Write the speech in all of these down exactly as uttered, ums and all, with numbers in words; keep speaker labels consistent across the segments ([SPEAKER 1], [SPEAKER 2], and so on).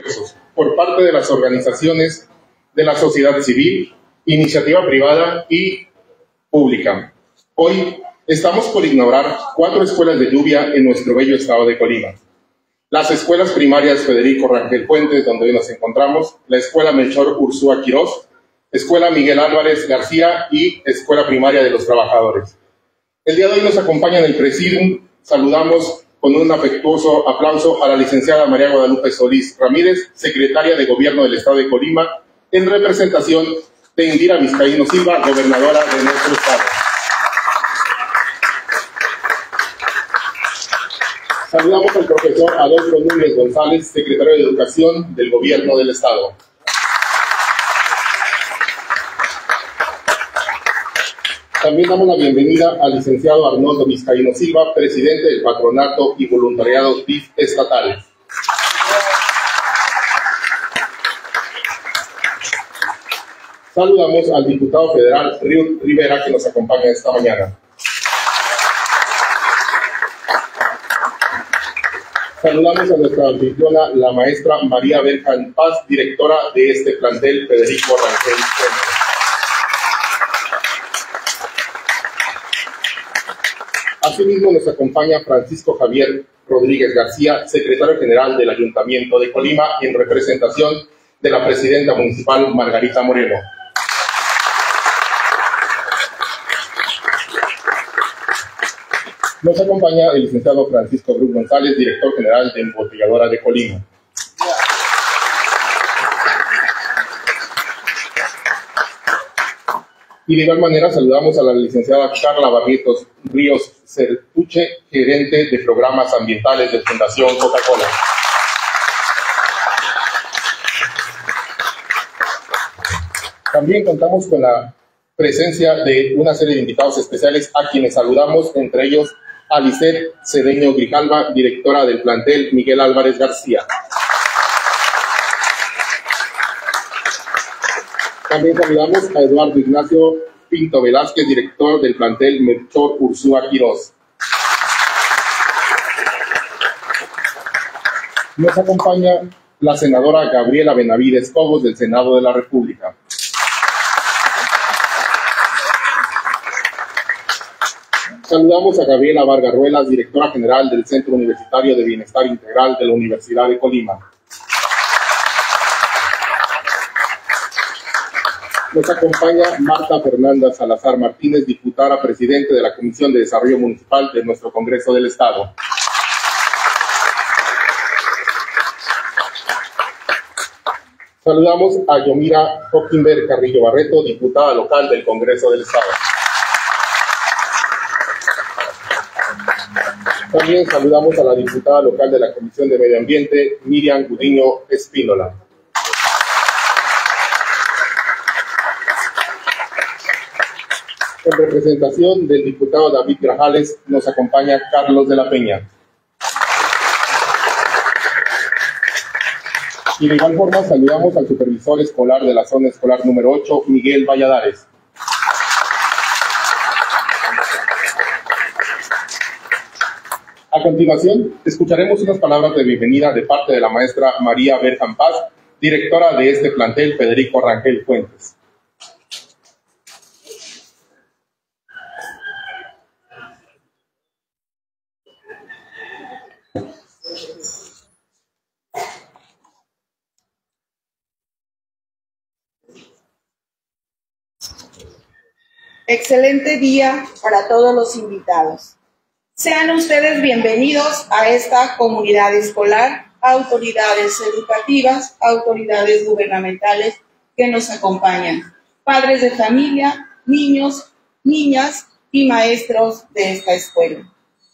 [SPEAKER 1] por parte de las organizaciones de la sociedad civil, iniciativa privada y pública. Hoy estamos por inaugurar cuatro escuelas de lluvia en nuestro bello estado de Colima. Las escuelas primarias Federico Rangel Fuentes, donde hoy nos encontramos, la Escuela Melchor Ursúa Quirós, Escuela Miguel Álvarez García y Escuela Primaria de los Trabajadores. El día de hoy nos acompaña en el Presidium. Saludamos con un afectuoso aplauso a la licenciada María Guadalupe Solís Ramírez, secretaria de Gobierno del Estado de Colima, en representación de Indira Vizcaíno Silva, gobernadora de nuestro estado. Saludamos al profesor Adolfo Núñez González, secretario de Educación del Gobierno del Estado. También damos la bienvenida al licenciado Arnoldo Vizcaíno Silva, presidente del Patronato y Voluntariado D I F estatal. Saludamos al diputado federal Río Rivera, que nos acompaña esta mañana. Saludamos a nuestra anfitriona, la maestra María Berjan Paz, directora de este plantel Federico Rangel Fuentes. Asimismo nos acompaña Francisco Javier Rodríguez García, secretario general del Ayuntamiento de Colima, en representación de la presidenta municipal Margarita Moreno. Nos acompaña el licenciado Francisco Cruz González, director general de Embotelladora de Colima. Y de igual manera saludamos a la licenciada Carla Barrientos Ríos Certuche, gerente de programas ambientales de Fundación Coca-Cola. También contamos con la presencia de una serie de invitados especiales a quienes saludamos, entre ellos a Lisette Cedeño Grijalva, directora del plantel Miguel Álvarez García. También saludamos a Eduardo Ignacio Pinto Velázquez, director del plantel Melchor Ursúa Quirós. Nos acompaña la senadora Gabriela Benavides Cobos, del Senado de la República. Saludamos a Gabriela Vargas Ruelas, directora general del Centro Universitario de Bienestar Integral de la Universidad de Colima. Nos acompaña Marta Fernanda Salazar Martínez, diputada presidente de la Comisión de Desarrollo Municipal de nuestro Congreso del Estado. Saludamos a Yomira Hockenberg Carrillo Barreto, diputada local del Congreso del Estado. También saludamos a la diputada local de la Comisión de Medio Ambiente, Miriam Gudiño Espínola. En representación del diputado David Grajales nos acompaña Carlos de la Peña. Y de igual forma saludamos al supervisor escolar de la zona escolar número ocho, Miguel Valladares. A continuación, escucharemos unas palabras de bienvenida de parte de la maestra María Berjan Paz, directora de este plantel Federico Rangel Fuentes.
[SPEAKER 2] Excelente día para todos los invitados. Sean ustedes bienvenidos a esta comunidad escolar, autoridades educativas, autoridades gubernamentales que nos acompañan, padres de familia, niños, niñas y maestros de esta escuela.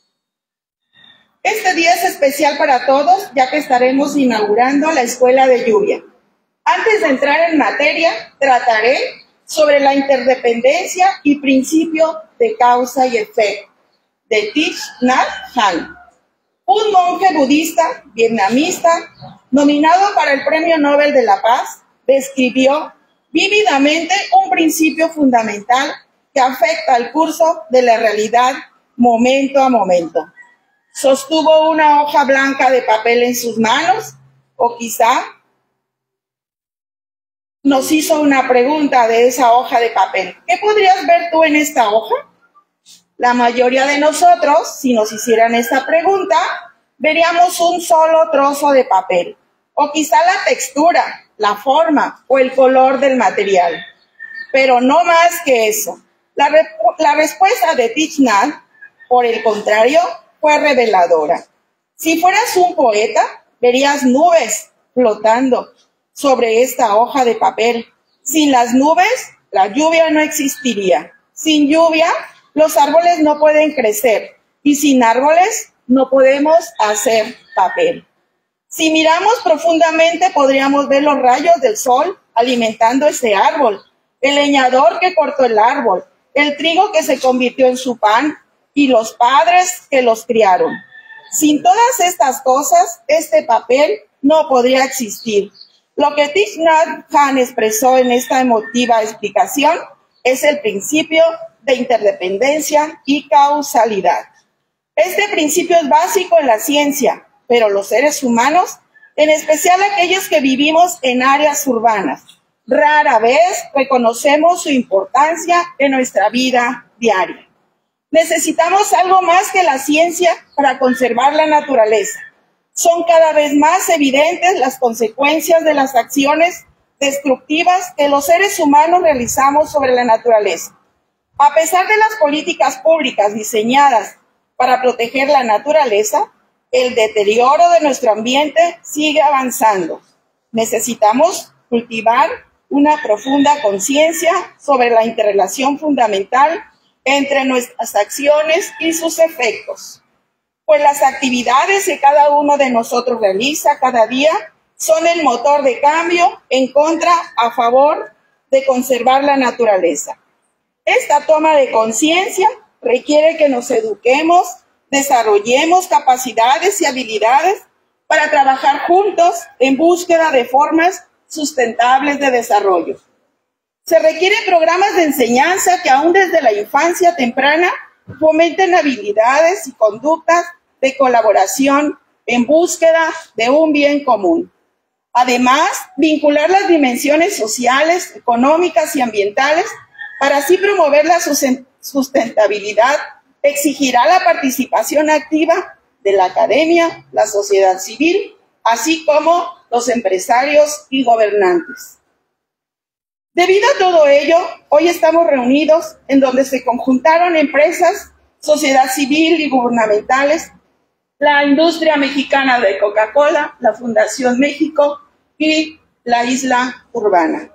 [SPEAKER 2] Este día es especial para todos, ya que estaremos inaugurando la Escuela de Lluvia. Antes de entrar en materia, trataré sobre la interdependencia y principio de causa y efecto de Thich Nhat Hanh, un monje budista vietnamita nominado para el Premio Nobel de la Paz. Describió vívidamente un principio fundamental que afecta al curso de la realidad momento a momento. Sostuvo una hoja blanca de papel en sus manos, o quizá nos hizo una pregunta de esa hoja de papel. ¿Qué podrías ver tú en esta hoja? La mayoría de nosotros, si nos hicieran esta pregunta, veríamos un solo trozo de papel, o quizá la textura, la forma o el color del material, pero no más que eso. La, re la respuesta de Thich Nhat, por el contrario, fue reveladora. Si fueras un poeta, verías nubes flotando sobre esta hoja de papel. Sin las nubes, la lluvia no existiría. Sin lluvia, los árboles no pueden crecer. Y sin árboles, no podemos hacer papel. Si miramos profundamente, podríamos ver los rayos del sol alimentando ese árbol, el leñador que cortó el árbol, el trigo que se convirtió en su pan y los padres que los criaron. Sin todas estas cosas, este papel no podría existir. Lo que Thich Nhat Hanh expresó en esta emotiva explicación es el principio de interdependencia y causalidad. Este principio es básico en la ciencia, pero los seres humanos, en especial aquellos que vivimos en áreas urbanas, rara vez reconocemos su importancia en nuestra vida diaria. Necesitamos algo más que la ciencia para conservar la naturaleza. Son cada vez más evidentes las consecuencias de las acciones destructivas que los seres humanos realizamos sobre la naturaleza. A pesar de las políticas públicas diseñadas para proteger la naturaleza, el deterioro de nuestro ambiente sigue avanzando. Necesitamos cultivar una profunda conciencia sobre la interrelación fundamental entre nuestras acciones y sus efectos, pues las actividades que cada uno de nosotros realiza cada día son el motor de cambio en contra, a favor de conservar la naturaleza. Esta toma de conciencia requiere que nos eduquemos, desarrollemos capacidades y habilidades para trabajar juntos en búsqueda de formas sustentables de desarrollo. Se requieren programas de enseñanza que aún desde la infancia temprana fomenten habilidades y conductas de colaboración en búsqueda de un bien común. Además, vincular las dimensiones sociales, económicas y ambientales para así promover la sustentabilidad exigirá la participación activa de la academia, la sociedad civil, así como los empresarios y gobernantes. Debido a todo ello, hoy estamos reunidos en donde se conjuntaron empresas, sociedad civil y gubernamentales, la industria mexicana de Coca-Cola, la Fundación México y la Isla Urbana.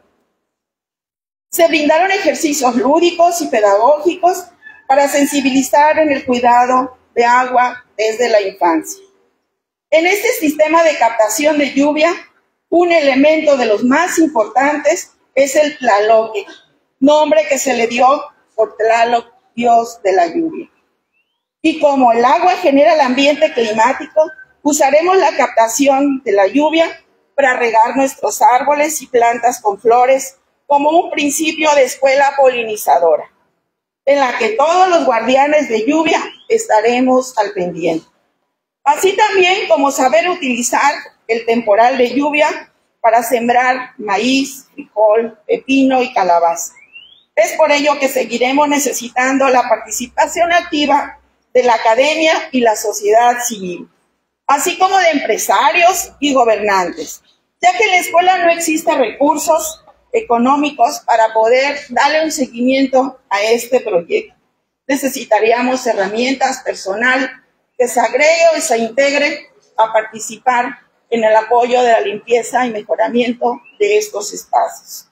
[SPEAKER 2] Se brindaron ejercicios lúdicos y pedagógicos para sensibilizar en el cuidado de agua desde la infancia. En este sistema de captación de lluvia, un elemento de los más importantes es el Tlaloque, nombre que se le dio por Tlaloc, dios de la lluvia. Y como el agua genera el ambiente climático, usaremos la captación de la lluvia para regar nuestros árboles y plantas con flores como un principio de escuela polinizadora, en la que todos los guardianes de lluvia estaremos al pendiente. Así también como saber utilizar el temporal de lluvia para sembrar maíz, frijol, pepino y calabaza. Es por ello que seguiremos necesitando la participación activa de la academia y la sociedad civil, así como de empresarios y gobernantes, ya que en la escuela no existen recursos económicos para poder darle un seguimiento a este proyecto. Necesitaríamos herramientas, personal que se agregue o se integre a participar en el apoyo de la limpieza y mejoramiento de estos espacios.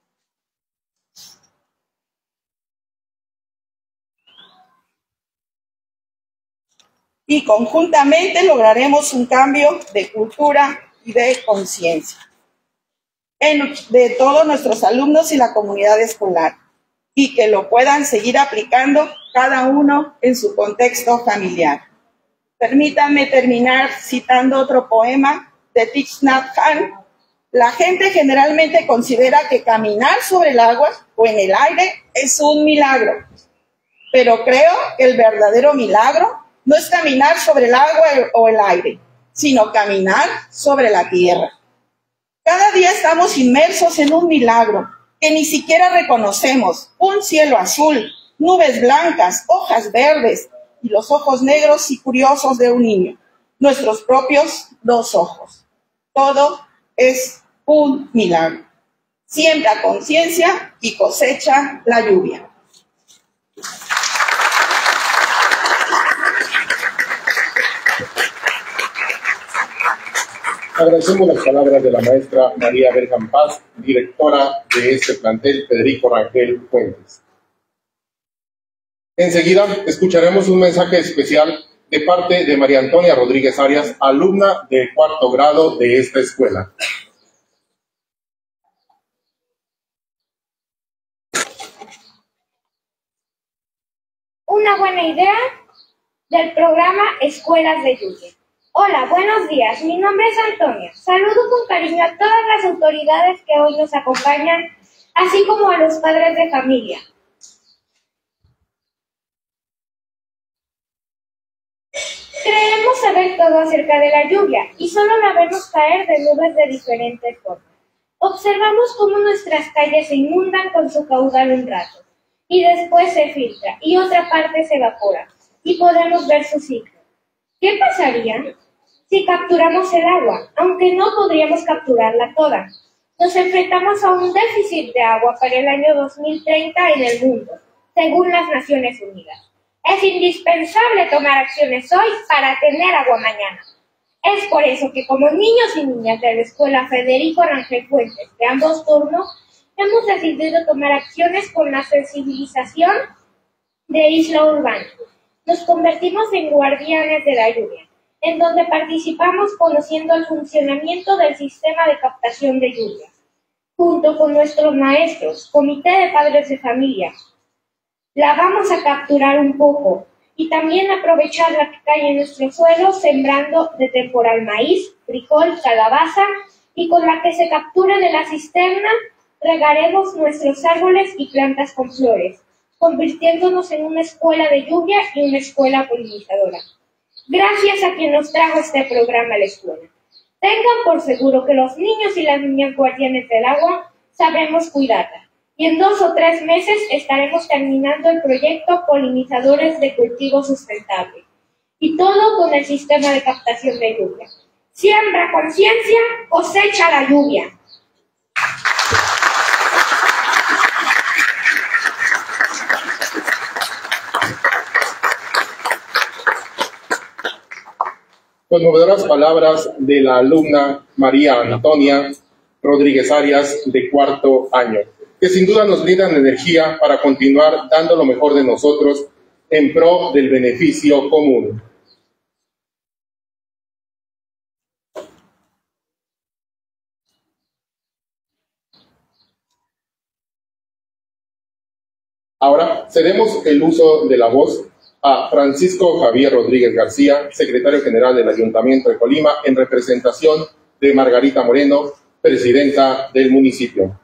[SPEAKER 2] Y conjuntamente lograremos un cambio de cultura y de conciencia de todos nuestros alumnos y la comunidad escolar, y que lo puedan seguir aplicando cada uno en su contexto familiar. Permítanme terminar citando otro poema de Thich Nhat Hanh. La gente generalmente considera que caminar sobre el agua o en el aire es un milagro, pero creo que el verdadero milagro no es caminar sobre el agua o el aire, sino caminar sobre la tierra. Cada día estamos inmersos en un milagro que ni siquiera reconocemos. Un cielo azul, nubes blancas, hojas verdes y los ojos negros y curiosos de un niño. Nuestros propios dos ojos. Todo es un milagro. Siembra conciencia y cosecha la lluvia.
[SPEAKER 1] Agradecemos las palabras de la maestra María Berjan Paz, directora de este plantel, Federico Rangel Fuentes. Enseguida escucharemos un mensaje especial de parte de María Antonia Rodríguez Arias, alumna de cuarto grado de esta escuela.
[SPEAKER 3] Una buena idea del programa Escuelas de Lluvia. Hola, buenos días. Mi nombre es Antonia. Saludo con cariño a todas las autoridades que hoy nos acompañan, así como a los padres de familia. Creemos saber todo acerca de la lluvia y solo la vemos caer de nubes de diferentes formas. Observamos cómo nuestras calles se inundan con su caudal un rato y después se filtra y otra parte se evapora y podemos ver su ciclo. ¿Qué pasaría si capturamos el agua, aunque no podríamos capturarla toda? Nos enfrentamos a un déficit de agua para el año dos mil treinta en el mundo, según las Naciones Unidas. Es indispensable tomar acciones hoy para tener agua mañana. Es por eso que como niños y niñas de la Escuela Federico Rangel Fuentes de ambos turnos, hemos decidido tomar acciones con la sensibilización de Isla Urbana. Nos convertimos en guardianes de la lluvia, en donde participamos conociendo el funcionamiento del sistema de captación de lluvia. Junto con nuestros maestros, comité de padres de familia, la vamos a capturar un poco y también aprovechar la que cae en nuestro suelo sembrando de temporal maíz, frijol, calabaza y con la que se capture de la cisterna regaremos nuestros árboles y plantas con flores, convirtiéndonos en una escuela de lluvia y una escuela polinizadora. Gracias a quien nos trajo este programa a la escuela. Tengan por seguro que los niños y las niñas guardianes del agua sabremos cuidarla. Y en dos o tres meses estaremos terminando el proyecto Polinizadores de Cultivo Sustentable. Y todo con el sistema de captación de lluvia. Siembra conciencia, cosecha la lluvia.
[SPEAKER 1] Conmovedoras palabras de la alumna María Antonia Rodríguez Arias, de cuarto año, que sin duda nos brindan energía para continuar dando lo mejor de nosotros en pro del beneficio común. Ahora cedemos el uso de la voz a Francisco Javier Rodríguez García, secretario general del Ayuntamiento de Colima, en representación de Margarita Moreno, presidenta del municipio.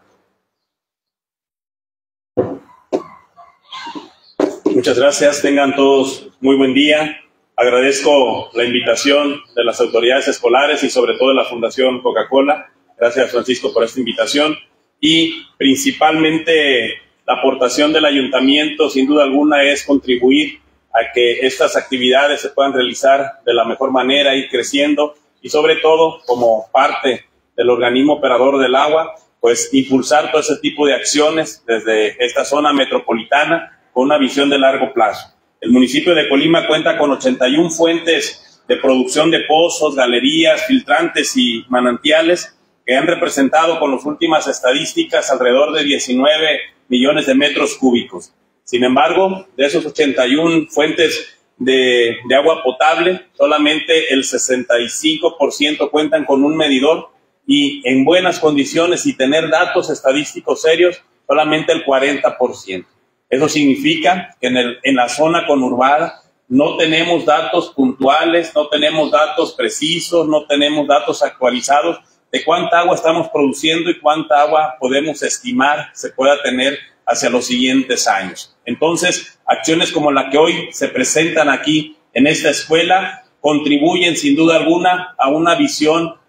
[SPEAKER 4] Muchas gracias, tengan todos muy buen día. Agradezco la invitación de las autoridades escolares y sobre todo de la Fundación Coca-Cola. Gracias, Francisco, por esta invitación. Y principalmente la aportación del ayuntamiento, sin duda alguna, es contribuir a que estas actividades se puedan realizar de la mejor manera, ir creciendo y sobre todo, como parte del organismo operador del agua, pues impulsar todo ese tipo de acciones desde esta zona metropolitana con una visión de largo plazo. El municipio de Colima cuenta con ochenta y una fuentes de producción de pozos, galerías, filtrantes y manantiales que han representado con las últimas estadísticas alrededor de diecinueve millones de metros cúbicos. Sin embargo, de esos ochenta y una fuentes de, de agua potable, solamente el sesenta y cinco por ciento cuentan con un medidor y en buenas condiciones y tener datos estadísticos serios, solamente el cuarenta por ciento. Eso significa que en, el, en la zona conurbada no tenemos datos puntuales, no tenemos datos precisos, no tenemos datos actualizados de cuánta agua estamos produciendo y cuánta agua podemos estimar se pueda tener hacia los siguientes años. Entonces, acciones como la que hoy se presentan aquí en esta escuela contribuyen sin duda alguna a una visión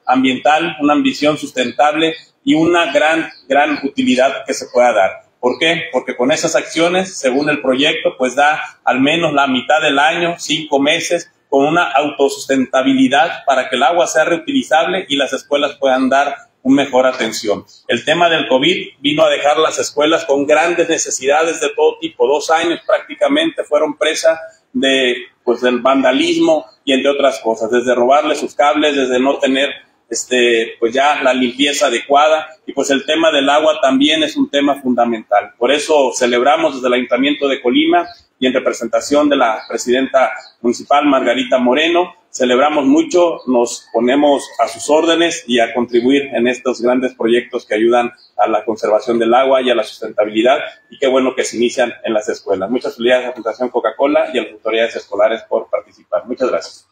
[SPEAKER 4] ambiental, una ambición sustentable y una gran, gran utilidad que se pueda dar. ¿Por qué? Porque con esas acciones, según el proyecto, pues da al menos la mitad del año, cinco meses, con una autosustentabilidad para que el agua sea reutilizable y las escuelas puedan dar una mejor atención. El tema del COVID vino a dejar las escuelas con grandes necesidades de todo tipo. Dos años prácticamente fueron presa de, pues, del vandalismo y entre otras cosas, desde robarle sus cables, desde no tener este, pues ya la limpieza adecuada, y pues el tema del agua también es un tema fundamental. Por eso celebramos desde el Ayuntamiento de Colima y en representación de la presidenta municipal Margarita Moreno, celebramos mucho, nos ponemos a sus órdenes y a contribuir en estos grandes proyectos que ayudan a la conservación del agua y a la sustentabilidad, y qué bueno que se inician en las escuelas. Muchas felicidades a la Fundación Coca-Cola y a las autoridades escolares por participar. Muchas gracias.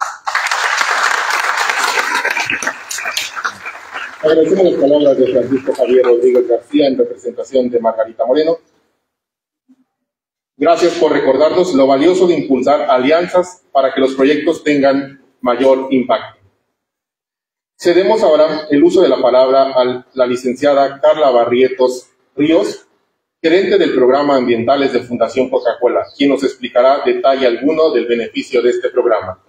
[SPEAKER 1] Agradecemos las palabras de Francisco Javier Rodríguez García en representación de Margarita Moreno. Gracias por recordarnos lo valioso de impulsar alianzas para que los proyectos tengan mayor impacto. Cedemos ahora el uso de la palabra a la licenciada Carla Barrietos Ríos, gerente del programa Ambientales de Fundación Coca-Cola, quien nos explicará detalle alguno del beneficio de este programa.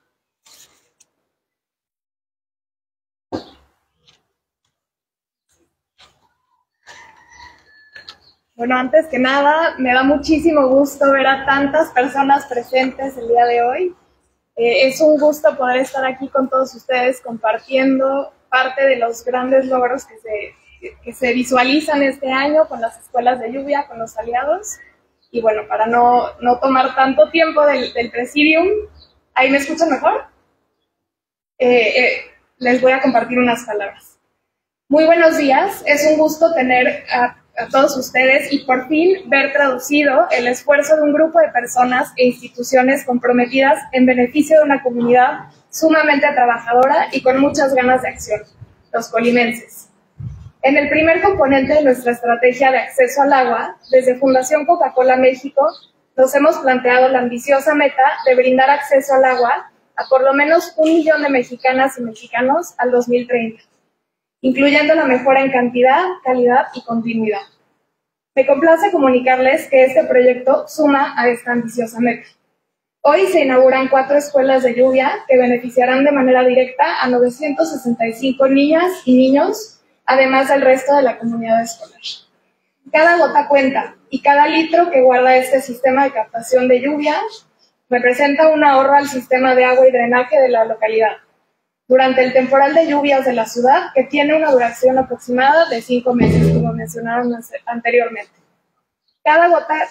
[SPEAKER 5] Bueno, antes que nada, me da muchísimo gusto ver a tantas personas presentes el día de hoy. Eh, es un gusto poder estar aquí con todos ustedes compartiendo parte de los grandes logros que se, que se visualizan este año con las escuelas de lluvia, con los aliados. Y bueno, para no, no tomar tanto tiempo del, del presidium, ¿ahí me escuchan mejor? Eh, eh, les voy a compartir unas palabras. Muy buenos días, es un gusto tener a a todos ustedes y por fin ver traducido el esfuerzo de un grupo de personas e instituciones comprometidas en beneficio de una comunidad sumamente trabajadora y con muchas ganas de acción, los colimenses. En el primer componente de nuestra estrategia de acceso al agua, desde Fundación Coca-Cola México, nos hemos planteado la ambiciosa meta de brindar acceso al agua a por lo menos un millón de mexicanas y mexicanos al dos mil treinta. Incluyendo la mejora en cantidad, calidad y continuidad. Me complace comunicarles que este proyecto suma a esta ambiciosa meta. Hoy se inauguran cuatro escuelas de lluvia que beneficiarán de manera directa a novecientos sesenta y cinco niñas y niños, además del resto de la comunidad escolar. Cada gota cuenta y cada litro que guarda este sistema de captación de lluvia representa un ahorro al sistema de agua y drenaje de la localidad durante el temporal de lluvias de la ciudad, que tiene una duración aproximada de cinco meses, como mencionaron anteriormente. Cada gota...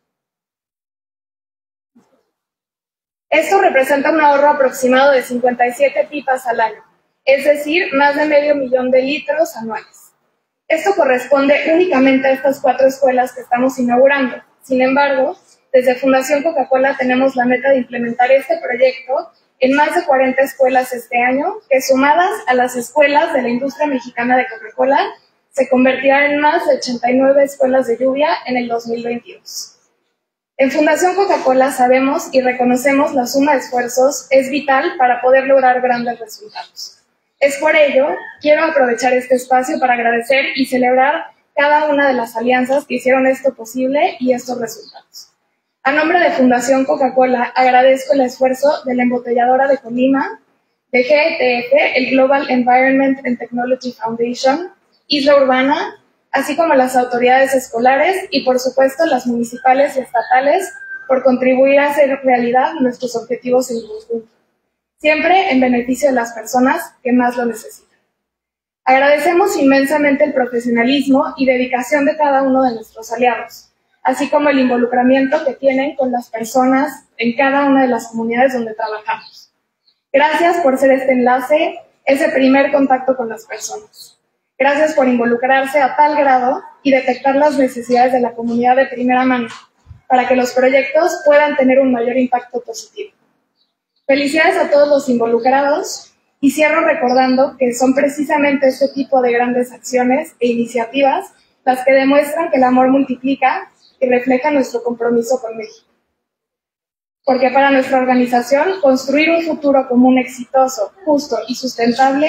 [SPEAKER 5] Esto representa un ahorro aproximado de cincuenta y siete pipas al año, es decir, más de medio millón de litros anuales. Esto corresponde únicamente a estas cuatro escuelas que estamos inaugurando. Sin embargo, desde Fundación Coca-Cola tenemos la meta de implementar este proyecto en más de cuarenta escuelas este año, que sumadas a las escuelas de la industria mexicana de Coca-Cola, se convertirán en más de ochenta y nueve escuelas de lluvia en el dos mil veintidós. En Fundación Coca-Cola sabemos y reconocemos la suma de esfuerzos es vital para poder lograr grandes resultados. Es por ello, quiero aprovechar este espacio para agradecer y celebrar cada una de las alianzas que hicieron esto posible y estos resultados. A nombre de Fundación Coca-Cola, agradezco el esfuerzo de la embotelladora de Colima, de G E T F, el Global Environment and Technology Foundation, Isla Urbana, así como las autoridades escolares y, por supuesto, las municipales y estatales, por contribuir a hacer realidad nuestros objetivos en conjunto, siempre en beneficio de las personas que más lo necesitan. Agradecemos inmensamente el profesionalismo y dedicación de cada uno de nuestros aliados, así como el involucramiento que tienen con las personas en cada una de las comunidades donde trabajamos. Gracias por ser este enlace, ese primer contacto con las personas. Gracias por involucrarse a tal grado y detectar las necesidades de la comunidad de primera mano, para que los proyectos puedan tener un mayor impacto positivo. Felicidades a todos los involucrados y cierro recordando que son precisamente este tipo de grandes acciones e iniciativas las que demuestran que el amor multiplica y refleja nuestro compromiso con México. Porque para nuestra organización, construir un futuro común exitoso, justo y sustentable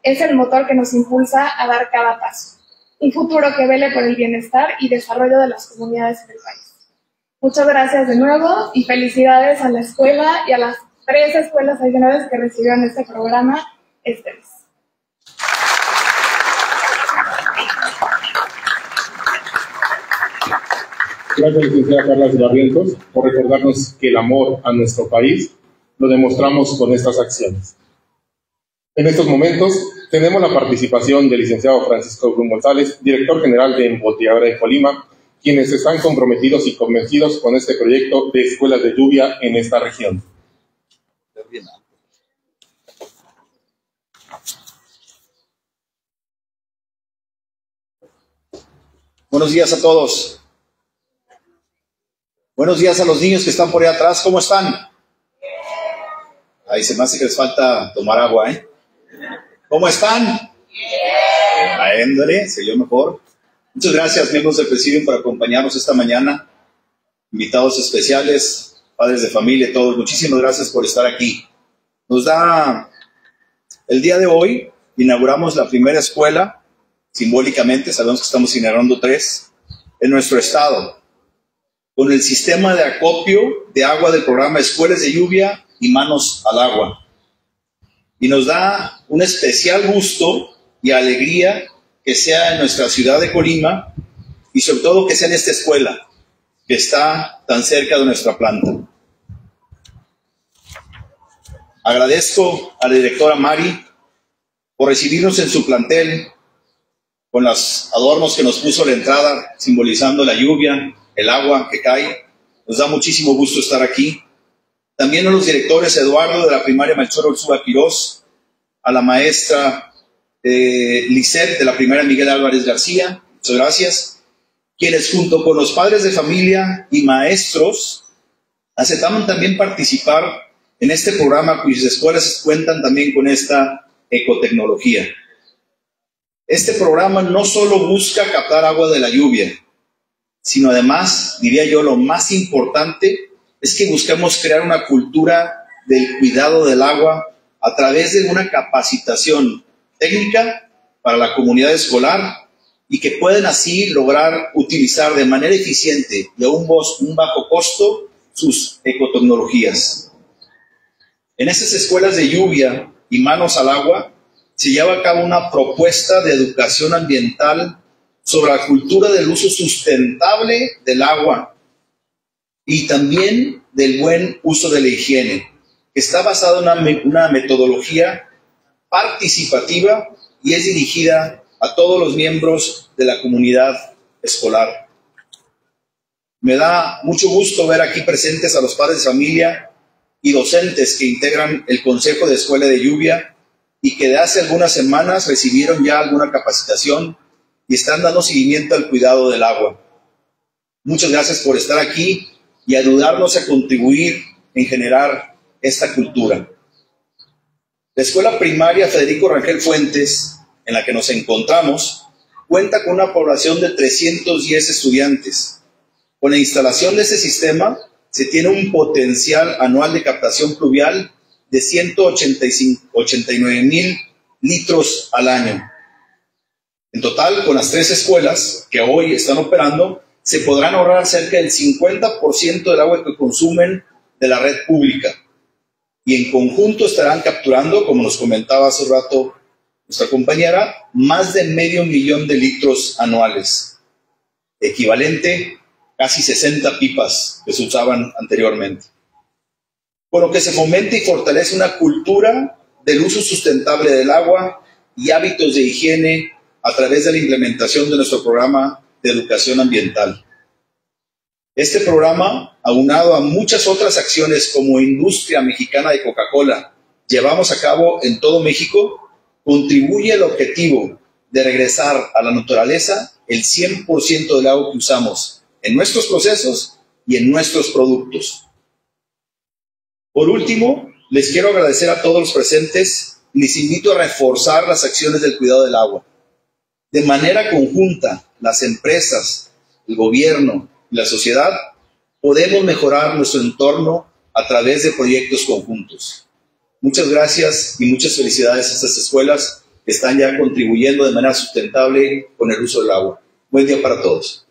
[SPEAKER 5] es el motor que nos impulsa a dar cada paso. Un futuro que vele por el bienestar y desarrollo de las comunidades del país. Muchas gracias de nuevo y felicidades a la escuela y a las tres escuelas adicionales que recibieron este programa este mes.
[SPEAKER 1] Gracias, licenciada Carla Barrientos, por recordarnos que el amor a nuestro país lo demostramos con estas acciones. En estos momentos tenemos la participación del licenciado Francisco Brum González, director general de Embotelladora de Colima, quienes están comprometidos y convencidos con este proyecto de escuelas de lluvia en esta región.
[SPEAKER 6] Buenos días a todos. Buenos días a los niños que están por ahí atrás. ¿Cómo están? Ahí se me hace que les falta tomar agua, ¿eh? ¿Cómo están? Bien. Ándale, se oyó mejor. Muchas gracias, miembros del Presidium, por acompañarnos esta mañana. Invitados especiales, padres de familia, todos. Muchísimas gracias por estar aquí. Nos da el día de hoy, inauguramos la primera escuela, simbólicamente, sabemos que estamos inaugurando tres, en nuestro estado, con el sistema de acopio de agua del programa Escuelas de Lluvia y Manos al Agua. Y nos da un especial gusto y alegría que sea en nuestra ciudad de Colima y sobre todo que sea en esta escuela que está tan cerca de nuestra planta. Agradezco a la directora Mari por recibirnos en su plantel con los adornos que nos puso a la entrada simbolizando la lluvia, el agua que cae. Nos da muchísimo gusto estar aquí. También a los directores Eduardo de la primaria Melchor Orzúa Quirós, a la maestra eh, Lisette de la primaria Miguel Álvarez García, muchas gracias, quienes junto con los padres de familia y maestros aceptaron también participar en este programa cuyas escuelas cuentan también con esta ecotecnología. Este programa no solo busca captar agua de la lluvia, sino además, diría yo, lo más importante es que buscamos crear una cultura del cuidado del agua a través de una capacitación técnica para la comunidad escolar y que pueden así lograr utilizar de manera eficiente y a un, un bajo costo sus ecotecnologías. En estas escuelas de lluvia y manos al agua se lleva a cabo una propuesta de educación ambiental sobre la cultura del uso sustentable del agua y también del buen uso de la higiene, que está basada en una, una metodología participativa y es dirigida a todos los miembros de la comunidad escolar. Me da mucho gusto ver aquí presentes a los padres de familia y docentes que integran el Consejo de Escuela de Lluvia y que de hace algunas semanas recibieron ya alguna capacitación y están dando seguimiento al cuidado del agua. Muchas gracias por estar aquí y ayudarnos a contribuir en generar esta cultura. La escuela primaria Federico Rangel Fuentes, en la que nos encontramos, cuenta con una población de trescientos diez estudiantes. Con la instalación de este sistema, se tiene un potencial anual de captación pluvial de ciento ochenta y nueve mil litros al año. En total, con las tres escuelas que hoy están operando, se podrán ahorrar cerca del cincuenta por ciento del agua que consumen de la red pública. Y en conjunto estarán capturando, como nos comentaba hace rato nuestra compañera, más de medio millón de litros anuales, equivalente a casi sesenta pipas que se usaban anteriormente. Con lo que se fomenta y fortalece una cultura del uso sustentable del agua y hábitos de higiene a través de la implementación de nuestro programa de educación ambiental. Este programa, aunado a muchas otras acciones como Industria Mexicana de Coca-Cola, llevamos a cabo en todo México, contribuye al objetivo de regresar a la naturaleza el cien por ciento del agua que usamos en nuestros procesos y en nuestros productos. Por último, les quiero agradecer a todos los presentes y les invito a reforzar las acciones del cuidado del agua. De manera conjunta, las empresas, el gobierno y la sociedad podemos mejorar nuestro entorno a través de proyectos conjuntos. Muchas gracias y muchas felicidades a estas escuelas están ya contribuyendo de manera sustentable con el uso del agua. Buen día para todos.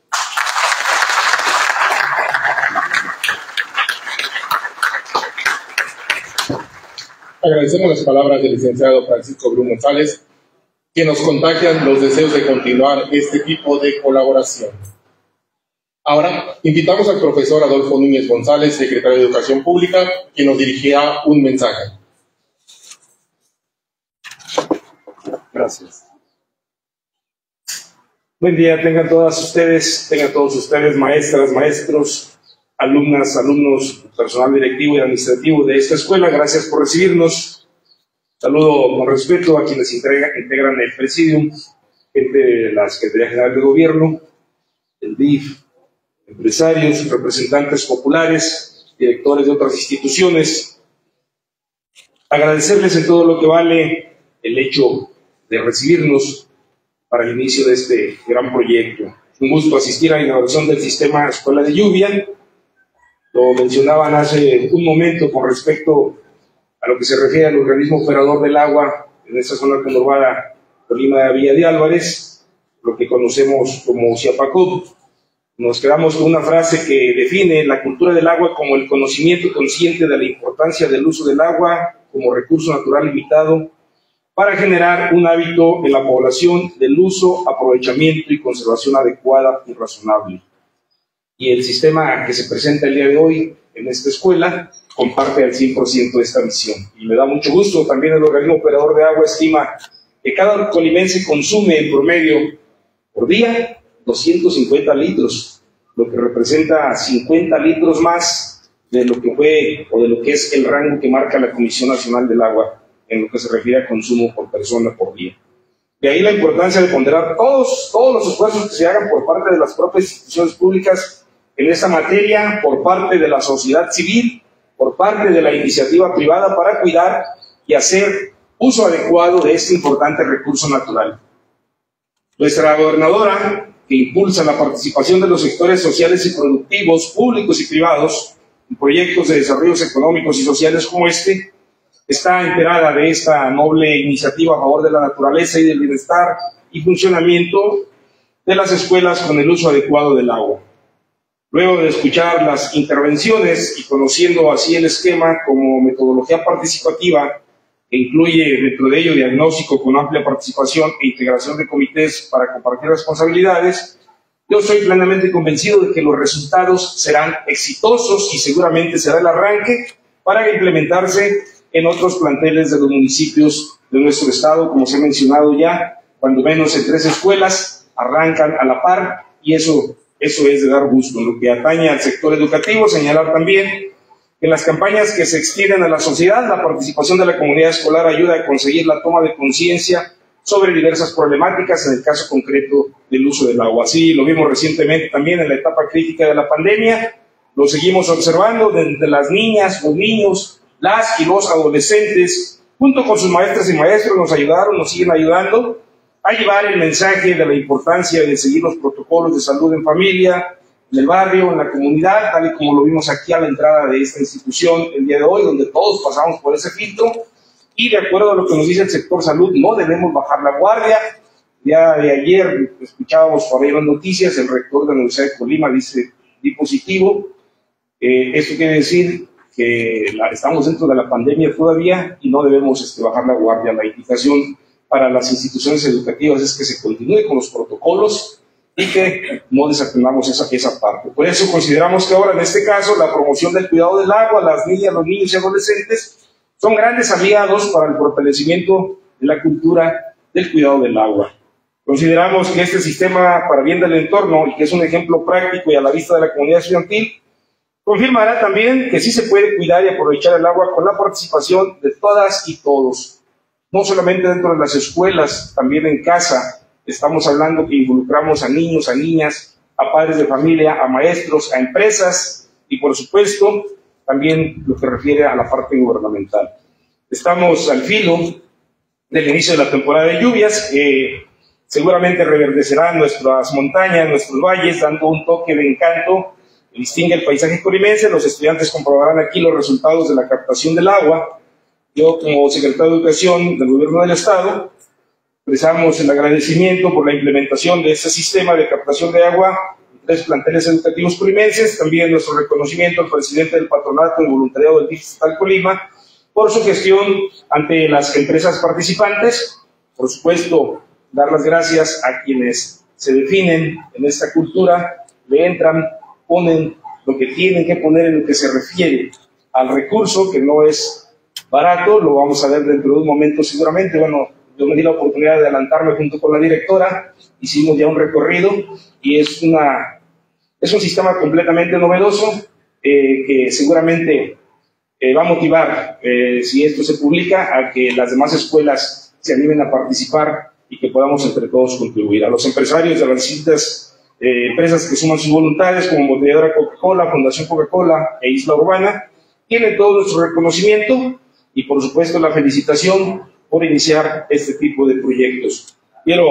[SPEAKER 1] Agradecemos las palabras del licenciado Francisco Bru González, que nos contagian los deseos de continuar este tipo de colaboración. Ahora, invitamos al profesor Adolfo Núñez González, secretario de Educación Pública, quien nos dirigirá un mensaje.
[SPEAKER 7] Gracias. Buen día, tengan todas ustedes, tengan todos ustedes, maestras, maestros, alumnas, alumnos, personal directivo y administrativo de esta escuela. Gracias por recibirnos. Saludo con respeto a quienes integra, integran el Presidium, gente de la Secretaría General de Gobierno, el D I F, empresarios, representantes populares, directores de otras instituciones. Agradecerles en todo lo que vale el hecho de recibirnos para el inicio de este gran proyecto. Es un gusto asistir a la inauguración del sistema Escuela de Lluvia. Lo mencionaban hace un momento con respecto a lo que se refiere al organismo operador del agua en esta zona conurbada Colima de Villa de Álvarez, lo que conocemos como Ciapacop. Nos quedamos con una frase que define la cultura del agua como el conocimiento consciente de la importancia del uso del agua como recurso natural limitado para generar un hábito en la población del uso, aprovechamiento y conservación adecuada y razonable. Y el sistema que se presenta el día de hoy en esta escuela comparte al cien por ciento de esta visión. Y me da mucho gusto, también el organismo operador de agua estima que cada colimense consume en promedio por día doscientos cincuenta litros, lo que representa cincuenta litros más de lo que fue o de lo que es el rango que marca la Comisión Nacional del Agua en lo que se refiere a consumo por persona por día. De ahí la importancia de ponderar todos, todos los esfuerzos que se hagan por parte de las propias instituciones públicas en esta materia, por parte de la sociedad civil, por parte de la iniciativa privada para cuidar y hacer uso adecuado de este importante recurso natural. Nuestra gobernadora, que impulsa la participación de los sectores sociales y productivos, públicos y privados, en proyectos de desarrollos económicos y sociales como este, está enterada de esta noble iniciativa a favor de la naturaleza y del bienestar y funcionamiento de las escuelas con el uso adecuado del agua. Luego de escuchar las intervenciones y conociendo así el esquema como metodología participativa, que incluye dentro de ello diagnóstico con amplia participación e integración de comités para compartir responsabilidades, yo estoy plenamente convencido de que los resultados serán exitosos y seguramente será el arranque para implementarse en otros planteles de los municipios de nuestro estado, como se ha mencionado ya, cuando menos en tres escuelas arrancan a la par, y eso, eso es de dar gusto. En lo que atañe al sector educativo, señalar también que en las campañas que se extienden a la sociedad, la participación de la comunidad escolar ayuda a conseguir la toma de conciencia sobre diversas problemáticas, en el caso concreto del uso del agua. Así lo vimos recientemente también en la etapa crítica de la pandemia, lo seguimos observando desde las niñas, los niños, las y los adolescentes, junto con sus maestras y maestros, nos ayudaron, nos siguen ayudando a llevar el mensaje de la importancia de seguir los protocolos de salud en familia, en el barrio, en la comunidad, tal y como lo vimos aquí a la entrada de esta institución el día de hoy, donde todos pasamos por ese filtro, y de acuerdo a lo que nos dice el sector salud, no debemos bajar la guardia. Ya de ayer escuchábamos por ahí las noticias, el rector de la Universidad de Colima dice dispositivo. Eh, esto quiere decir que la, estamos dentro de la pandemia todavía y no debemos este, bajar la guardia. La invitación para las instituciones educativas es que se continúe con los protocolos y que no desatendamos esa, esa parte. Por eso consideramos que ahora, en este caso, la promoción del cuidado del agua, las niñas, los niños y adolescentes son grandes aliados para el fortalecimiento de la cultura del cuidado del agua. Consideramos que este sistema, para bien del entorno y que es un ejemplo práctico y a la vista de la comunidad estudiantil, confirmará también que sí se puede cuidar y aprovechar el agua con la participación de todas y todos. No solamente dentro de las escuelas, también en casa. Estamos hablando que involucramos a niños, a niñas, a padres de familia, a maestros, a empresas y, por supuesto, también lo que refiere a la parte gubernamental. Estamos al filo del inicio de la temporada de lluvias, que seguramente reverdecerá nuestras montañas, nuestros valles, dando un toque de encanto que distingue el paisaje colimense. Los estudiantes comprobarán aquí los resultados de la captación del agua. Yo, como secretario de Educación del Gobierno del Estado, Expresamos el agradecimiento por la implementación de este sistema de captación de agua en tres planteles educativos colimenses. También nuestro reconocimiento al presidente del Patronato de Voluntariado del D I F Estatal Colima por su gestión ante las empresas participantes. Por supuesto, dar las gracias a quienes se definen en esta cultura, le entran, ponen lo que tienen que poner en lo que se refiere al recurso, que no es barato, lo vamos a ver dentro de un momento seguramente. Bueno, yo me di la oportunidad de adelantarme junto con la directora, hicimos ya un recorrido y es, una, es un sistema completamente novedoso eh, que seguramente eh, va a motivar, eh, si esto se publica, a que las demás escuelas se animen a participar y que podamos entre todos contribuir. A los empresarios de las distintas eh, empresas que suman sus voluntades, como Embotelladora Coca-Cola, Fundación Coca-Cola e Isla Urbana, tienen todo nuestro reconocimiento y por supuesto la felicitación por iniciar este tipo de proyectos. Quiero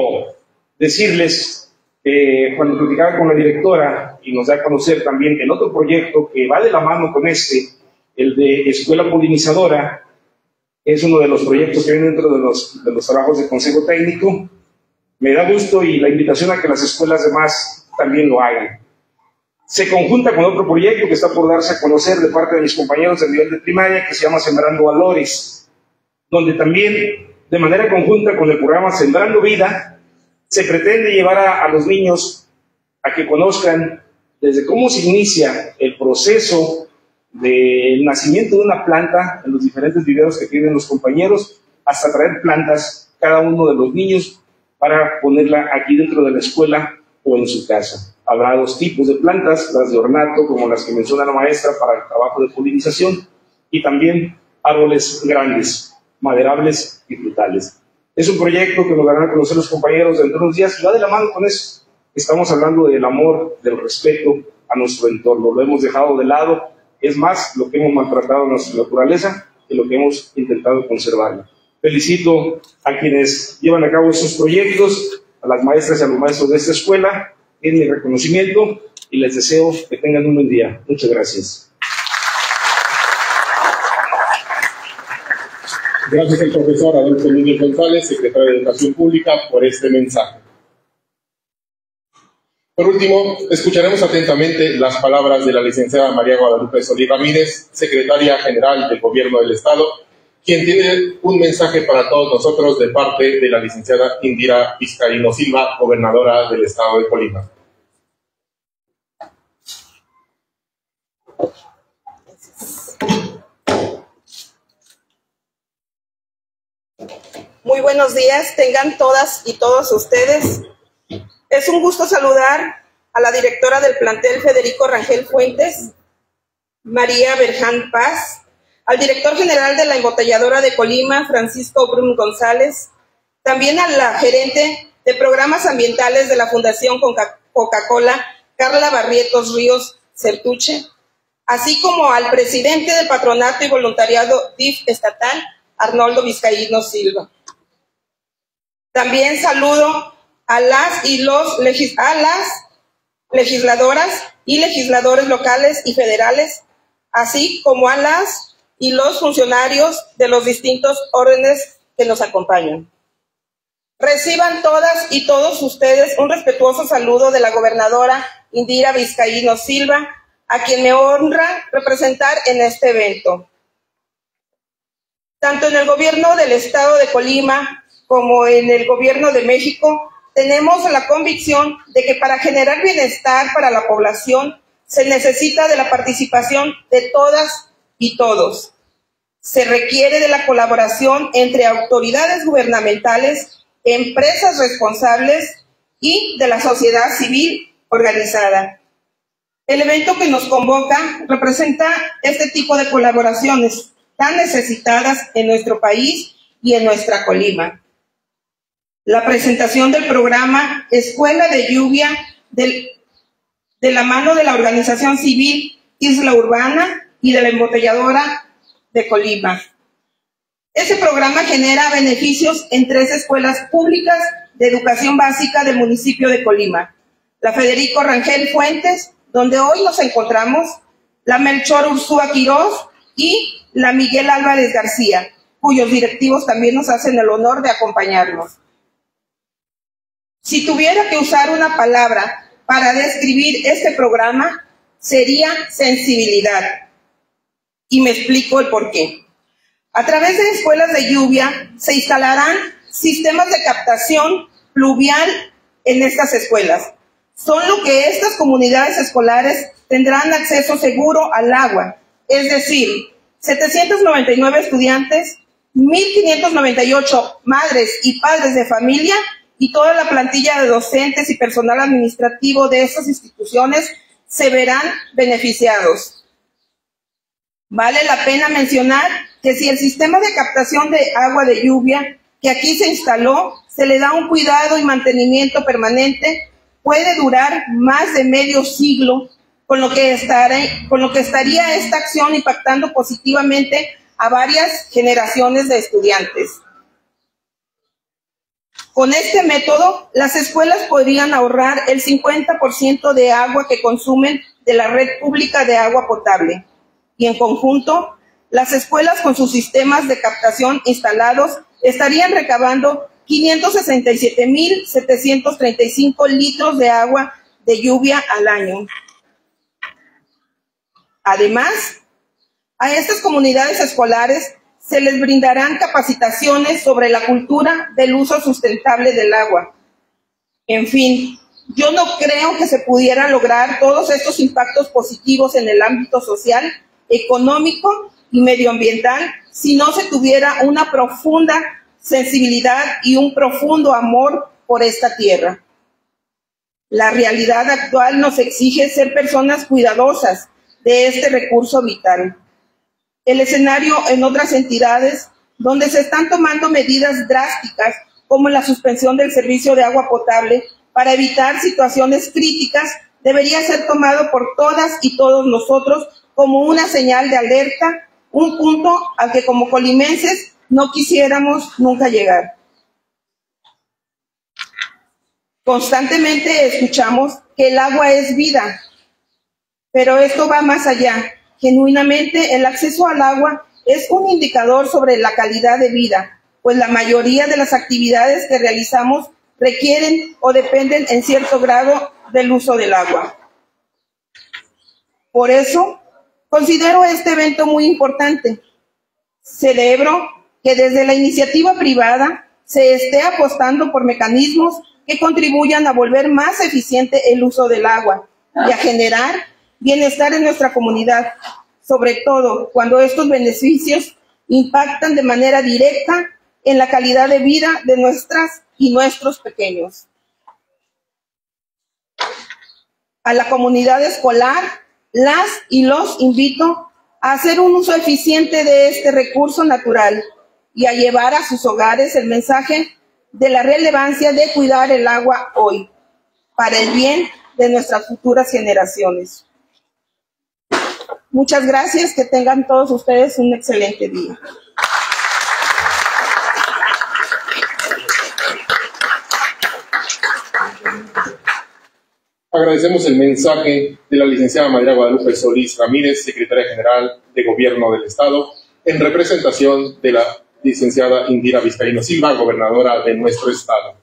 [SPEAKER 7] decirles, eh, cuando platicaba con la directora y nos da a conocer también el otro proyecto que va de la mano con este, el de Escuela Polinizadora, es uno de los proyectos que viene dentro de los, de los trabajos de Consejo Técnico. Me da gusto y la invitación a que las escuelas demás también lo hagan. Se conjunta con otro proyecto que está por darse a conocer de parte de mis compañeros del nivel de primaria, que se llama Sembrando Valores, donde también, de manera conjunta con el programa Sembrando Vida, se pretende llevar a, a los niños a que conozcan desde cómo se inicia el proceso del nacimiento de una planta en los diferentes viveros que tienen los compañeros, hasta traer plantas cada uno de los niños para ponerla aquí dentro de la escuela o en su casa. Habrá dos tipos de plantas, las de ornato, como las que menciona la maestra, para el trabajo de polinización, y también árboles grandes, maderables y frutales. Es un proyecto que nos darán a conocer los compañeros dentro de unos días, y va de la mano con eso. Estamos hablando del amor, del respeto a nuestro entorno. Lo hemos dejado de lado. Es más lo que hemos maltratado a nuestra naturaleza que lo que hemos intentado conservarla. Felicito a quienes llevan a cabo estos proyectos, a las maestras y a los maestros de esta escuela. Tienen mi reconocimiento y les deseo que tengan un buen día. Muchas gracias.
[SPEAKER 1] Gracias al profesor Adolfo Núñez González, secretario de Educación Pública, por este mensaje. Por último, escucharemos atentamente las palabras de la licenciada María Guadalupe Solís Ramírez, secretaria general del Gobierno del Estado, quien tiene un mensaje para todos nosotros de parte de la licenciada Indira Vizcaíno Silva, gobernadora del Estado de Colima.
[SPEAKER 2] Muy buenos días, tengan todas y todos ustedes. Es un gusto saludar a la directora del plantel Federico Rangel Fuentes, María Berján Paz, al director general de la embotelladora de Colima, Francisco Brum González, también a la gerente de programas ambientales de la Fundación Coca-Cola, Carla Barrietos Ríos Certuche, así como al presidente del Patronato y Voluntariado D I F Estatal, Arnoldo Vizcaíno Silva. También saludo a las y los legis a las legisladoras y legisladores locales y federales, así como a las y los funcionarios de los distintos órdenes que nos acompañan. Reciban todas y todos ustedes un respetuoso saludo de la gobernadora Indira Vizcaíno Silva, a quien me honra representar en este evento. Tanto en el gobierno del estado de Colima como en el gobierno de México, tenemos la convicción de que para generar bienestar para la población se necesita de la participación de todas y todos. Se requiere de la colaboración entre autoridades gubernamentales, empresas responsables y de la sociedad civil organizada. El evento que nos convoca representa este tipo de colaboraciones tan necesitadas en nuestro país y en nuestra Colima. La presentación del programa Escuela de Lluvia del, de la mano de la organización civil Isla Urbana y de la embotelladora de Colima. Ese programa genera beneficios en tres escuelas públicas de educación básica del municipio de Colima: la Federico Rangel Fuentes, donde hoy nos encontramos, la Melchor Ursúa Quirós y la Miguel Álvarez García, cuyos directivos también nos hacen el honor de acompañarnos. Si tuviera que usar una palabra para describir este programa, sería sensibilidad. Y me explico el porqué. A través de escuelas de lluvia se instalarán sistemas de captación pluvial en estas escuelas. Son lo que estas comunidades escolares tendrán acceso seguro al agua, es decir, setecientos noventa y nueve estudiantes, mil quinientos noventa y ocho madres y padres de familia y toda la plantilla de docentes y personal administrativo de estas instituciones se verán beneficiados. Vale la pena mencionar que si el sistema de captación de agua de lluvia que aquí se instaló se le da un cuidado y mantenimiento permanente, puede durar más de medio siglo, con lo que estará, con lo que estaría esta acción impactando positivamente a varias generaciones de estudiantes. Con este método, las escuelas podrían ahorrar el cincuenta por ciento de agua que consumen de la red pública de agua potable. Y en conjunto, las escuelas con sus sistemas de captación instalados estarían recabando quinientos sesenta y siete mil setecientos treinta y cinco litros de agua de lluvia al año. Además, a estas comunidades escolares se les brindarán capacitaciones sobre la cultura del uso sustentable del agua. En fin, yo no creo que se pudiera lograr todos estos impactos positivos en el ámbito social, económico y medioambiental si no se tuviera una profunda sensibilidad y un profundo amor por esta tierra. La realidad actual nos exige ser personas cuidadosas de este recurso vital. El escenario en otras entidades donde se están tomando medidas drásticas como la suspensión del servicio de agua potable para evitar situaciones críticas debería ser tomado por todas y todos nosotros como una señal de alerta, un punto al que como colimenses no quisiéramos nunca llegar. Constantemente escuchamos que el agua es vida, pero esto va más allá. Genuinamente, el acceso al agua es un indicador sobre la calidad de vida, pues la mayoría de las actividades que realizamos requieren o dependen en cierto grado del uso del agua. Por eso, considero este evento muy importante. Celebro que desde la iniciativa privada se esté apostando por mecanismos que contribuyan a volver más eficiente el uso del agua y a generar bienestar en nuestra comunidad, sobre todo cuando estos beneficios impactan de manera directa en la calidad de vida de nuestras y nuestros pequeños. A la comunidad escolar, las y los invito a hacer un uso eficiente de este recurso natural y a llevar a sus hogares el mensaje de la relevancia de cuidar el agua hoy, para el bien de nuestras futuras generaciones. Muchas gracias, que tengan todos ustedes un excelente día.
[SPEAKER 1] Agradecemos el mensaje de la licenciada María Guadalupe Solís Ramírez, secretaria general de Gobierno del Estado, en representación de la licenciada Indira Vizcaíno Silva, gobernadora de nuestro Estado.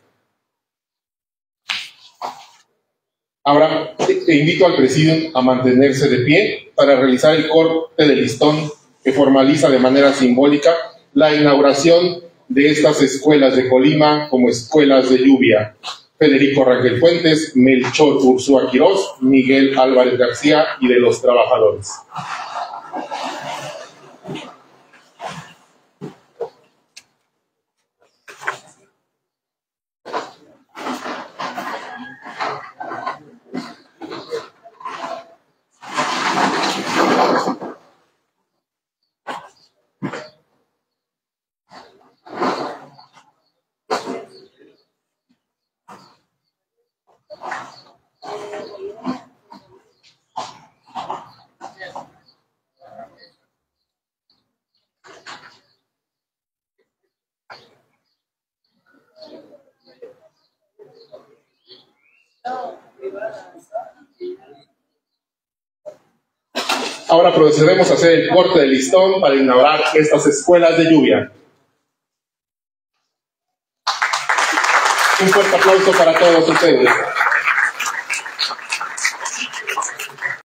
[SPEAKER 1] Ahora te invito al presidium a mantenerse de pie para realizar el corte de listón que formaliza de manera simbólica la inauguración de estas escuelas de Colima como escuelas de lluvia. Federico Rangel Fuentes, Melchor Ursúa Quirós, Miguel Álvarez García y de los trabajadores. Ahora procederemos a hacer el corte de listón para inaugurar estas escuelas de lluvia. Un fuerte aplauso para todos ustedes.